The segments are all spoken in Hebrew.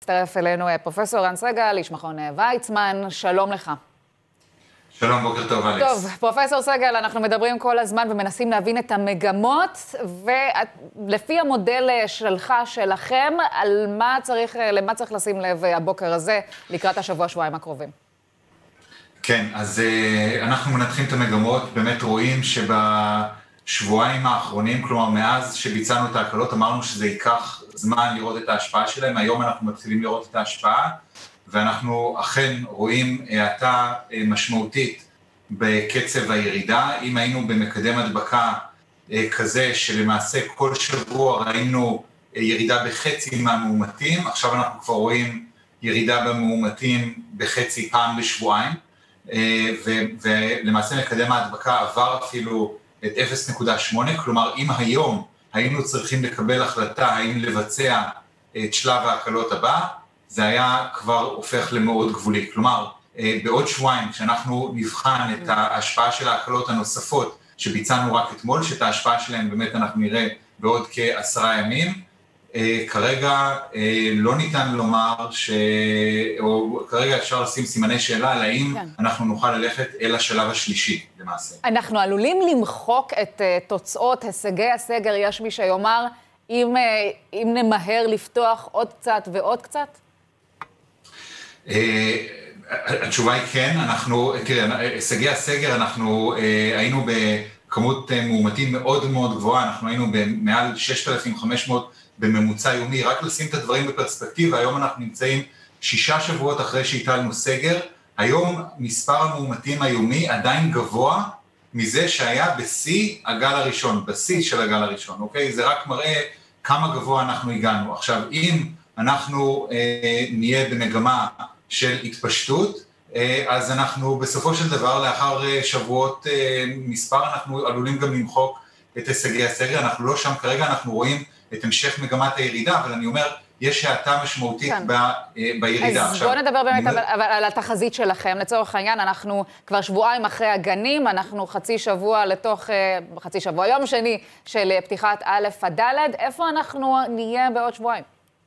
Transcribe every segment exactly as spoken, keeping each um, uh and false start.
מצטרף אלינו פרופסור ערן סגל, איש מכון ויצמן, שלום לך. שלום, בוקר טוב, אלכס. טוב, פרופסור סגל, אנחנו מדברים כל הזמן ומנסים להבין את המגמות, ולפי המודל שלך, שלכם, על מה צריך, למה צריך לשים לב הבוקר הזה, לקראת השבוע, שבועיים הקרובים? כן, אז אנחנו מנתחים את המגמות, באמת רואים שבשבועיים האחרונים, כלומר מאז שביצענו את ההקלות, אמרנו שזה ייקח זמן לראות את ההשפעה שלהם, היום אנחנו מתחילים לראות את ההשפעה, ואנחנו אכן רואים האטה משמעותית בקצב הירידה. אם היינו במקדם הדבקה כזה שלמעשה כל שבוע ראינו ירידה בחצי מהמאומתים, עכשיו אנחנו כבר רואים ירידה במאומתים בחצי פעם בשבועיים, ולמעשה מקדם ההדבקה עבר אפילו את אפס נקודה שמונה, כלומר אם היום היינו צריכים לקבל החלטה האם לבצע את שלב ההקלות הבא, זה היה כבר הופך למאוד גבולי. כלומר, בעוד שבועיים, כשאנחנו נבחן את ההשפעה של ההקלות הנוספות שביצענו רק אתמול, שאת ההשפעה שלהם באמת אנחנו נראה בעוד כעשרה ימים, כרגע לא ניתן לומר, ש... או כרגע אפשר לשים סימני שאלה על האם כן. אנחנו נוכל ללכת אל השלב השלישי, למעשה. אנחנו עלולים למחוק את תוצאות הישגי הסגר, יש מי שיאמר, אם, אם נמהר לפתוח עוד קצת ועוד קצת? התשובה היא כן, אנחנו, תראה, הישגי הסגר, אנחנו היינו בכמות מאומתים מאוד מאוד גבוהה, אנחנו היינו במעל שישת אלפים וחמש מאות בממוצע יומי, רק לשים את הדברים בפרספקטיבה, היום אנחנו נמצאים שישה שבועות אחרי שהטלנו סגר, היום מספר המאומתים היומי עדיין גבוה מזה שהיה בשיא הגל הראשון, בשיא של הגל הראשון, אוקיי? זה רק מראה כמה גבוה אנחנו הגענו. עכשיו, אם אנחנו אה, נהיה במגמה של התפשטות, אה, אז אנחנו בסופו של דבר, לאחר אה, שבועות אה, מספר, אנחנו עלולים גם למחוק את הישגי הסגר, אנחנו לא שם כרגע, אנחנו רואים את המשך מגמת הירידה, אבל אני אומר, יש האטה משמעותית כן. ב, אה, בירידה. אז עכשיו, בואו נדבר באמת אני... אבל, אבל, על התחזית שלכם. לצורך העניין, אנחנו כבר שבועיים אחרי הגנים, אנחנו חצי שבוע לתוך, אה, חצי שבוע, יום שני של פתיחת א' עד ד', איפה אנחנו נהיה בעוד שבועיים?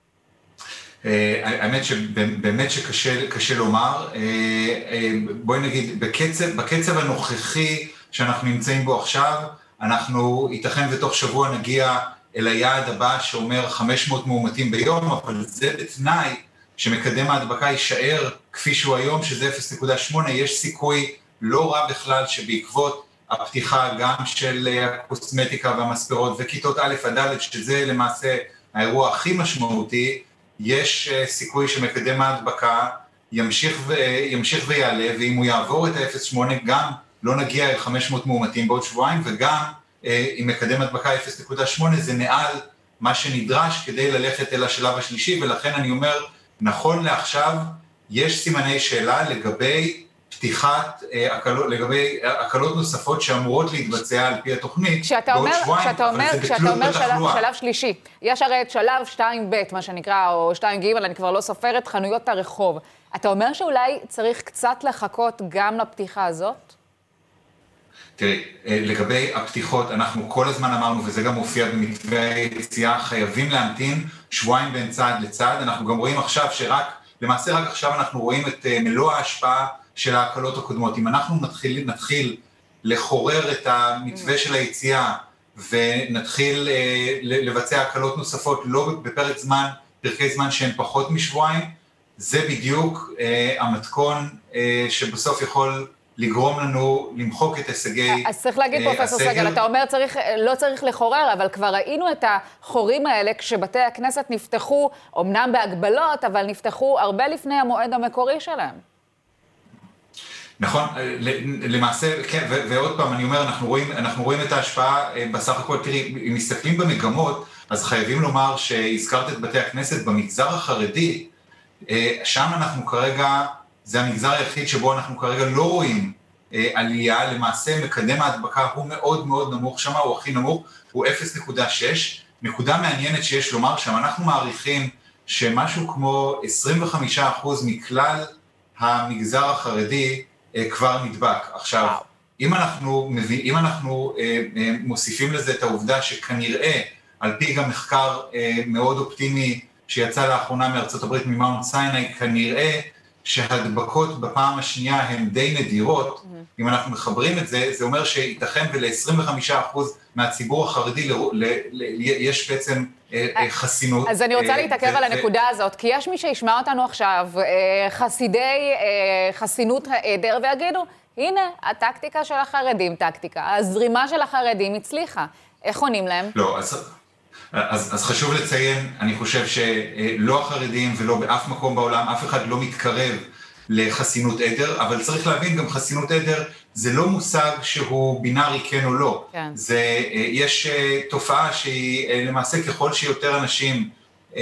האמת שבאמת שקשה לומר, בואי נגיד, בקצב, בקצב הנוכחי שאנחנו נמצאים בו עכשיו, אנחנו ייתכן ותוך שבוע נגיע אל היעד הבא שאומר חמש מאות מאומתים ביום, אבל זה בתנאי שמקדם ההדבקה יישאר כפי שהוא היום, שזה אפס נקודה שמונה, יש סיכוי לא רע בכלל שבעקבות הפתיחה גם של הקוסמטיקה והמספרות וכיתות א' עד ד', שזה למעשה האירוע הכי משמעותי, יש סיכוי שמקדם ההדבקה ימשיך, ו... ימשיך ויעלה, ואם הוא יעבור את ה-אפס נקודה שמונה גם לא נגיע אל חמש מאות מאומתים בעוד שבועיים, וגם אם מקדם הדבקה אפס נקודה שמונה זה מעל מה שנדרש כדי ללכת אל השלב השלישי, ולכן אני אומר, נכון לעכשיו יש סימני שאלה לגבי פתיחת, לגבי הקלות נוספות שאמורות להתבצע על פי התוכנית בעוד שבועיים, אבל זה בתלות בתחלואה. שלב שלישי, יש הרי את שלב שתיים ב' מה שנקרא, או שתיים ג', אני כבר לא סופרת, חנויות הרחוב. אתה אומר שאולי צריך קצת לחכות גם לפתיחה הזאת? תראי, לגבי הפתיחות, אנחנו כל הזמן אמרנו, וזה גם מופיע במתווה היציאה, חייבים להמתין שבועיים בין צעד לצעד. אנחנו גם רואים עכשיו שרק, למעשה רק עכשיו אנחנו רואים את מלוא ההשפעה של ההקלות הקודמות. אם אנחנו נתחיל, נתחיל לחורר את המתווה של היציאה, ונתחיל לבצע הקלות נוספות, לא בפרק זמן, פרקי זמן שהם פחות משבועיים, זה בדיוק המתכון שבסוף יכול לגרום לנו למחוק את הישגי... אז צריך להגיד, פרופסור סגל, אתה אומר צריך, לא צריך לחורר, אבל כבר ראינו את החורים האלה כשבתי הכנסת נפתחו, אמנם בהגבלות, אבל נפתחו הרבה לפני המועד המקורי שלהם. נכון, למעשה, כן, ועוד פעם, אני אומר, אנחנו רואים, אנחנו רואים את ההשפעה בסך הכל, תראי, אם מסתכלים במגמות, אז חייבים לומר שהזכרת את בתי הכנסת במגזר החרדי, שם אנחנו כרגע, זה המגזר היחיד שבו אנחנו כרגע לא רואים עלייה, למעשה מקדם ההדבקה הוא מאוד מאוד נמוך, שם הוא הכי נמוך, הוא אפס נקודה שש, נקודה מעניינת שיש לומר שם, אנחנו מעריכים שמשהו כמו עשרים וחמישה אחוז מכלל המגזר החרדי כבר נדבק. עכשיו, אם אנחנו, אם אנחנו מוסיפים לזה את העובדה שכנראה, על פי גם מחקר מאוד אופטימי שיצא לאחרונה מארצות הברית ממאונט סיני, כנראה שהדבקות בפעם השנייה הן די נדירות. Mm-hmm. אם אנחנו מחברים את זה, זה אומר שייתכן ול-עשרים וחמישה אחוז מהציבור החרדי ל- ל- ל- יש בעצם חסינות. אז אני רוצה להתעכב על הנקודה הזאת, כי יש מי שישמע אותנו עכשיו, חסידי חסינות העדר, ויגידו, הנה, הטקטיקה של החרדים, טקטיקה, הזרימה של החרדים הצליחה. איך עונים להם? לא, אז, אז, אז חשוב לציין, אני חושב שלא החרדים ולא באף מקום בעולם, אף אחד לא מתקרב לחסינות עדר, אבל צריך להבין גם חסינות עדר, זה לא מושג שהוא בינארי כן או לא. כן. זה, יש תופעה שהיא למעשה ככל שיותר אנשים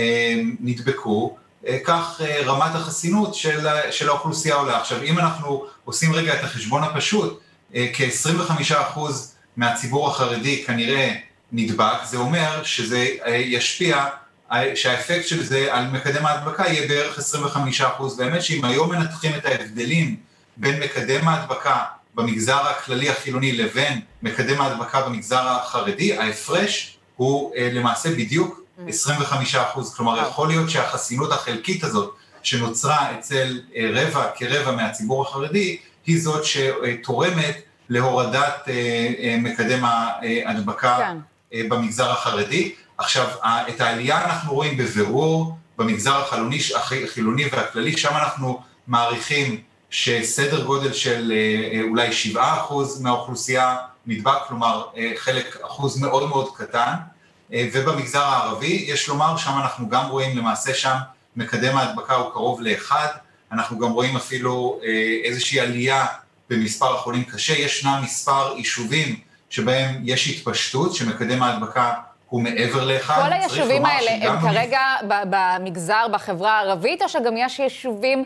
נדבקו, כך רמת החסינות של, של האוכלוסייה עולה. עכשיו, אם אנחנו עושים רגע את החשבון הפשוט, כ-עשרים וחמישה אחוז מהציבור החרדי כנראה נדבק, זה אומר שזה ישפיע, שהאפקט של זה על מקדם ההדבקה יהיה בערך עשרים וחמישה אחוז. באמת שאם היום מנתחים את ההבדלים בין מקדם ההדבקה במגזר הכללי החילוני לבין מקדם ההדבקה במגזר החרדי, ההפרש הוא למעשה בדיוק עשרים וחמישה אחוז. כלומר, יכול להיות שהחסינות החלקית הזאת שנוצרה אצל רבע כרבע מהציבור החרדי, היא זאת שתורמת להורדת מקדם ההדבקה כן. במגזר החרדי. עכשיו, את העלייה אנחנו רואים בבירור במגזר החילוני, החילוני והכללי, שם אנחנו מעריכים שסדר גודל של אולי שבעה אחוז מהאוכלוסייה נדבק, כלומר חלק אחוז מאוד מאוד קטן, ובמגזר הערבי יש לומר, שם אנחנו גם רואים למעשה שם מקדם ההדבקה הוא קרוב לאחד, אנחנו גם רואים אפילו איזושהי עלייה במספר החולים קשה, ישנם מספר יישובים שבהם יש התפשטות, שמקדם ההדבקה הוא מעבר לאחד. כל היישובים האלה הם כרגע במגזר, בחברה הערבית, או שגם יש יישובים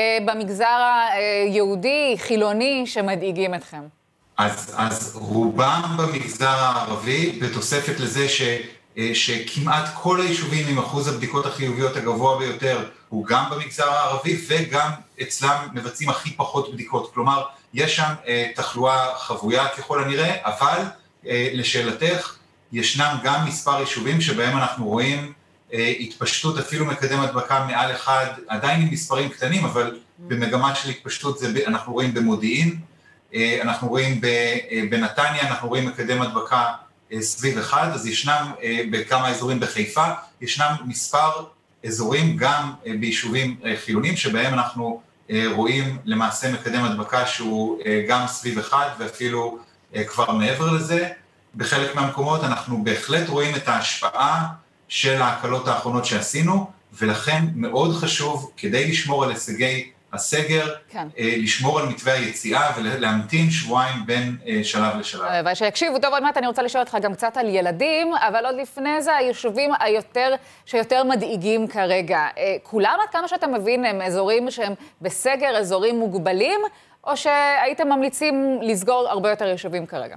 במגזר היהודי, חילוני, שמדאיגים אתכם? אז, אז רובם במגזר הערבי, בתוספת לזה ש, שכמעט כל היישובים עם אחוז הבדיקות החיוביות הגבוה ביותר, הוא גם במגזר הערבי, וגם אצלם מבצעים הכי פחות בדיקות. כלומר, יש שם תחלואה חבויה ככל הנראה, אבל לשאלתך, ישנם גם מספר יישובים שבהם אנחנו רואים התפשטות, אפילו מקדם הדבקה מעל אחד, עדיין עם מספרים קטנים, אבל במגמה של התפשטות זה, אנחנו רואים במודיעין, אנחנו רואים בנתניה, אנחנו רואים מקדם הדבקה סביב אחד, אז ישנם בכמה אזורים בחיפה, ישנם מספר אזורים גם ביישובים חילונים, שבהם אנחנו רואים למעשה מקדם הדבקה שהוא גם סביב אחד, ואפילו כבר מעבר לזה. בחלק מהמקומות אנחנו בהחלט רואים את ההשפעה של ההקלות האחרונות שעשינו, ולכן מאוד חשוב, כדי לשמור על הישגי הסגר, כן. לשמור על מתווה היציאה ולהמתין שבועיים בין שלב לשלב. ושיקשיבו, טוב, עוד מעט אני רוצה לשאול אותך גם קצת על ילדים, אבל עוד לפני זה, היישובים היותר, שיותר מדאיגים כרגע, כולם עד כמה שאתה מבין הם אזורים שהם בסגר, אזורים מוגבלים, או שהייתם ממליצים לסגור הרבה יותר יישובים כרגע?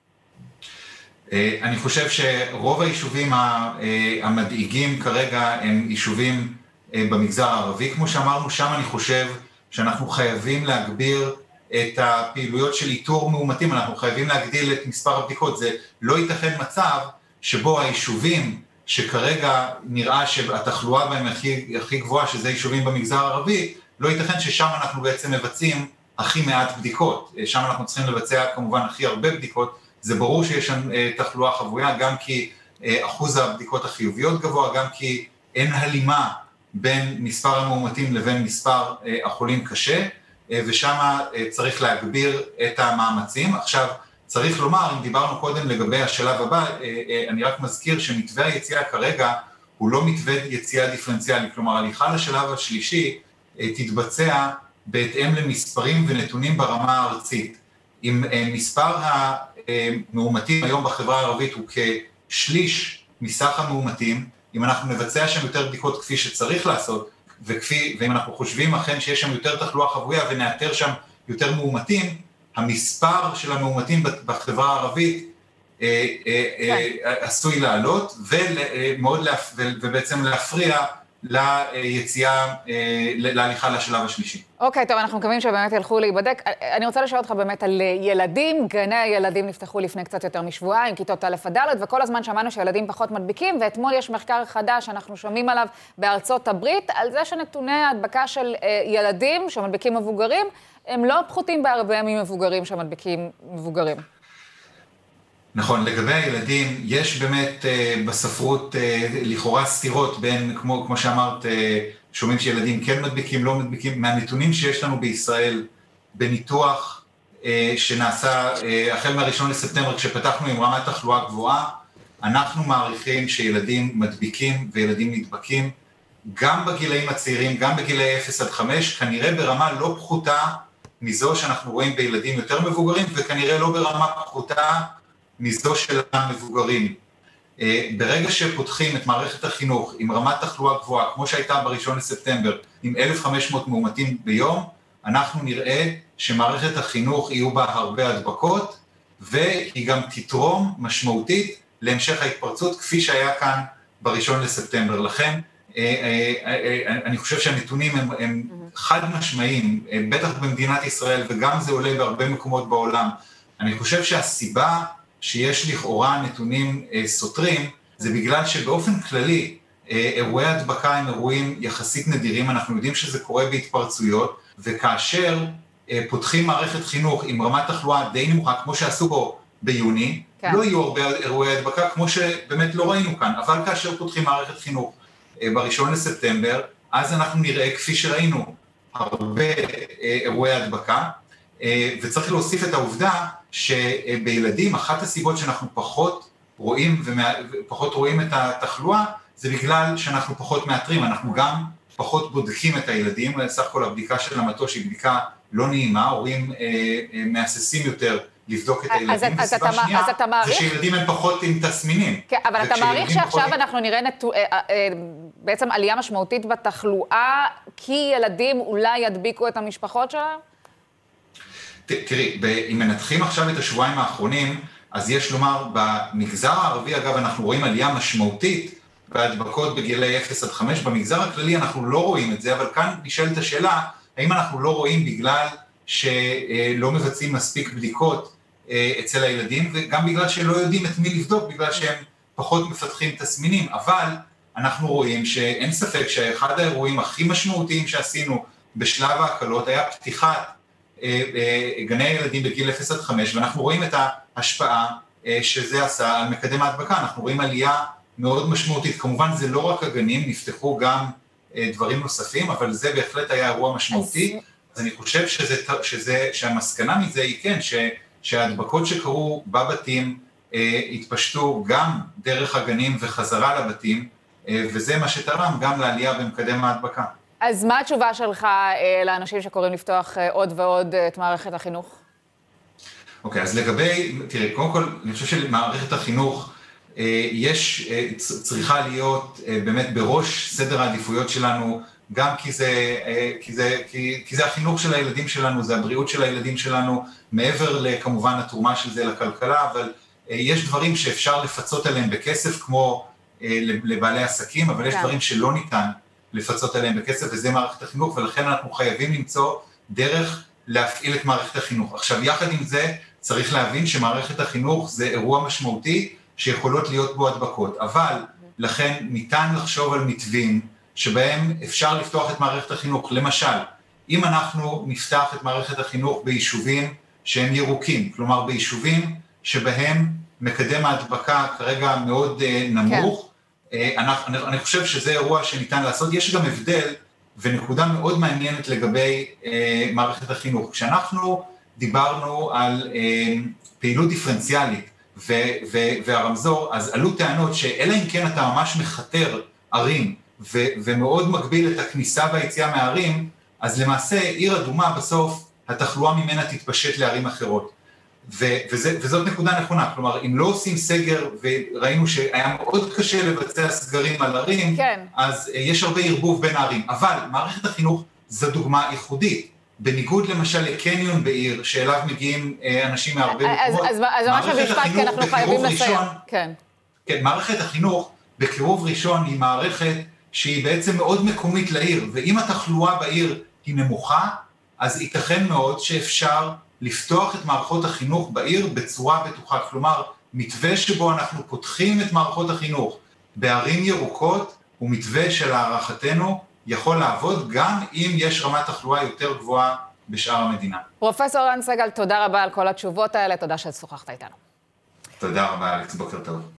אני חושב שרוב היישובים המדאיגים כרגע הם יישובים במגזר הערבי, כמו שאמרנו, שם אני חושב שאנחנו חייבים להגביר את הפעילויות של איתור מאומתים, אנחנו חייבים להגדיל את מספר הבדיקות, זה לא ייתכן מצב שבו היישובים שכרגע נראה שהתחלואה בהם הכי, הכי גבוהה, שזה יישובים במגזר הערבי, לא ייתכן ששם אנחנו בעצם מבצעים הכי מעט בדיקות, שם אנחנו צריכים לבצע כמובן הכי הרבה בדיקות, זה ברור שיש שם תחלואה חבויה, גם כי אחוז הבדיקות החיוביות גבוה, גם כי אין הלימה בין מספר המאומתים לבין מספר החולים קשה, ושם צריך להגביר את המאמצים. עכשיו, צריך לומר, אם דיברנו קודם לגבי השלב הבא, אני רק מזכיר שמתווה היציאה כרגע הוא לא מתווה יציאה דיפרנציאלי, כלומר, הליכה לשלב השלישי תתבצע בהתאם למספרים ונתונים ברמה הארצית. אם מספר המאומתים היום בחברה הערבית הוא כשליש מסך המאומתים, אם אנחנו נבצע שם יותר בדיקות כפי שצריך לעשות, וכפי, ואם אנחנו חושבים אכן שיש שם יותר תחלואה חבויה ונאתר שם יותר מאומתים, המספר של המאומתים בחברה הערבית עשוי לעלות, ובעצם להפריע ליציאה, להליכה לשלב השלישי. אוקיי, טוב, אנחנו מקווים שבאמת ילכו להיבדק. אני רוצה לשאול אותך באמת על ילדים. גני הילדים נפתחו לפני קצת יותר משבועיים, כיתות א' עד ד', וכל הזמן שמענו שילדים פחות מדביקים, ואתמול יש מחקר חדש שאנחנו שומעים עליו בארצות הברית, על זה שנתוני ההדבקה של ילדים שמדביקים מבוגרים, הם לא פחותים בהרבה ממבוגרים שמדביקים מבוגרים. נכון, לגבי הילדים, יש באמת uh, בספרות uh, לכאורה סתירות בין, כמו, כמו שאמרת, uh, שומעים שילדים כן מדביקים, לא מדביקים, מהנתונים שיש לנו בישראל, בניתוח uh, שנעשה uh, החל מהראשון לספטמבר, כשפתחנו עם רמת תחלואה גבוהה, אנחנו מעריכים שילדים מדביקים וילדים נדבקים, גם בגילאים הצעירים, גם בגילאי אפס עד חמש, כנראה ברמה לא פחותה מזו שאנחנו רואים בילדים יותר מבוגרים, וכנראה לא ברמה פחותה, מזו של המבוגרים. ברגע שפותחים את מערכת החינוך עם רמת תחלואה גבוהה, כמו שהייתה בראשון לספטמבר, עם אלף וחמש מאות מאומתים ביום, אנחנו נראה שמערכת החינוך יהיו בה הרבה הדבקות, והיא גם תתרום משמעותית להמשך ההתפרצות, כפי שהיה כאן בראשון לספטמבר. לכן, אני חושב שהנתונים הם, הם חד משמעיים, בטח במדינת ישראל, וגם זה עולה בהרבה מקומות בעולם. אני חושב שהסיבה שיש לכאורה נתונים אה, סותרים, זה בגלל שבאופן כללי, אה, אירועי הדבקה הם אירועים יחסית נדירים, אנחנו יודעים שזה קורה בהתפרצויות, וכאשר אה, פותחים מערכת חינוך עם רמת תחלואה די נמוכה, כמו שעשו בו ביוני, כן. לא יהיו הרבה אירועי הדבקה, כמו שבאמת לא ראינו כאן, אבל כאשר פותחים מערכת חינוך אה, בראשון לספטמבר, אז אנחנו נראה, כפי שראינו, הרבה אה, אירועי הדבקה, וצריך להוסיף את העובדה שבילדים, אחת הסיבות שאנחנו פחות רואים, ופחות רואים את התחלואה, זה בגלל שאנחנו פחות מאתרים, אנחנו גם פחות בודקים את הילדים, סך הכל הבדיקה של המטוש היא בדיקה לא נעימה, הורים מאססים יותר לבדוק את הילדים, וסיבה שנייה זה שילדים הם פחות עם תסמינים. כן, אבל אתה מעריך שעכשיו אנחנו נראה בעצם עלייה משמעותית בתחלואה, כי ילדים אולי ידביקו את המשפחות שלהם? תראי, אם מנתחים עכשיו את השבועיים האחרונים, אז יש לומר, במגזר הערבי, אגב, אנחנו רואים עלייה משמעותית בהדבקות בגילי אפס עד חמש, במגזר הכללי אנחנו לא רואים את זה, אבל כאן נשאלת השאלה, האם אנחנו לא רואים בגלל שלא מבצעים מספיק בדיקות אצל הילדים, וגם בגלל שלא יודעים את מי לבדוק, בגלל שהם פחות מפתחים תסמינים, אבל אנחנו רואים שאין ספק שאחד האירועים הכי משמעותיים שעשינו בשלב ההקלות היה פתיחת גני הילדים בגיל אפס עד חמש, ואנחנו רואים את ההשפעה שזה עשה על מקדם ההדבקה, אנחנו רואים עלייה מאוד משמעותית, כמובן זה לא רק הגנים, נפתחו גם דברים נוספים, אבל זה בהחלט היה אירוע משמעותי, אז אני חושב שזה, שזה, שהמסקנה מזה היא כן, ש, שההדבקות שקרו בבתים התפשטו גם דרך הגנים וחזרה לבתים, וזה מה שתרם גם לעלייה במקדם ההדבקה. אז מה התשובה שלך לאנשים שקוראים לפתוח עוד ועוד את מערכת החינוך? אוקיי, אז לגבי, תראי, קודם כל, אני חושב שלמערכת החינוך יש, צריכה להיות באמת בראש סדר העדיפויות שלנו, גם כי זה, כי זה, כי, כי זה החינוך של הילדים שלנו, זה הבריאות של הילדים שלנו, מעבר לכמובן התרומה של זה לכלכלה, אבל יש דברים שאפשר לפצות עליהם בכסף, כמו לבעלי עסקים, אבל יש דברים שלא ניתן לפצות עליהם בכסף, וזה מערכת החינוך, ולכן אנחנו חייבים למצוא דרך להפעיל את מערכת החינוך. עכשיו, יחד עם זה, צריך להבין שמערכת החינוך זה אירוע משמעותי, שיכולות להיות בו הדבקות, אבל לכן ניתן לחשוב על מתווים, שבהם אפשר לפתוח את מערכת החינוך. למשל, אם אנחנו נפתח את מערכת החינוך ביישובים שהם ירוקים, כלומר ביישובים שבהם מקדם ההדבקה כרגע מאוד נמוך, כן. אני, אני חושב שזה אירוע שניתן לעשות. יש גם הבדל ונקודה מאוד מעניינת לגבי אה, מערכת החינוך. כשאנחנו דיברנו על אה, פעילות דיפרנציאלית ו, ו, והרמזור, אז עלו טענות שאלא אם כן אתה ממש מחתר ערים ו, ומאוד מגביל את הכניסה והיציאה מהערים, אז למעשה עיר אדומה בסוף התחלואה ממנה תתפשט לערים אחרות. ו- וזה, וזאת נקודה נכונה, כלומר, אם לא עושים סגר, וראינו שהיה מאוד קשה לבצע סגרים על ערים, כן. אז uh, יש הרבה ערבוב בין הערים, אבל מערכת החינוך זו דוגמה ייחודית, בניגוד למשל לקניון בעיר, שאליו מגיעים uh, אנשים מהרבה מקומות, אז ממש המשפט, כי אנחנו חייבים לסיים. כן. כן, מערכת החינוך בקירוב ראשון היא מערכת שהיא בעצם מאוד מקומית לעיר, ואם התחלואה בעיר היא נמוכה, אז ייתכן מאוד שאפשר לפתוח את מערכות החינוך בעיר בצורה בטוחה. כלומר, מתווה שבו אנחנו פותחים את מערכות החינוך בערים ירוקות, הוא מתווה של הערכתנו יכול לעבוד גם אם יש רמת תחלואה יותר גבוהה בשאר המדינה. פרופסור ערן סגל, תודה רבה על כל התשובות האלה, תודה ששוחחת איתנו. תודה רבה, אלכס, בוקר טוב.